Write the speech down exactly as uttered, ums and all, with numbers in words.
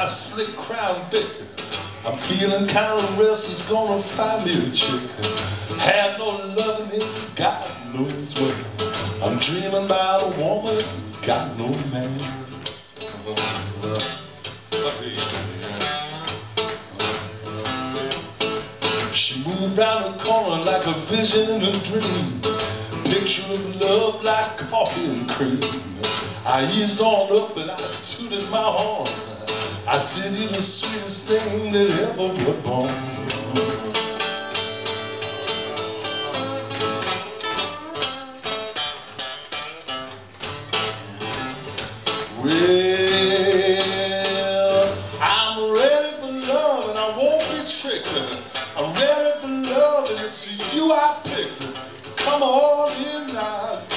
my slick crown Vic. I'm feeling kind of restless, gonna find me a chick. Had no loving in God knows where. I'm dreaming about a woman, got no man. She moved round the corner like a vision in a dream. Picture of love like coffee and cream. I eased on up and I tooted my horn. I said you're the sweetest thing that ever was born. Well, I'm ready for love and I won't be tricked. I'm ready for love and it's you I picked. Come on in now.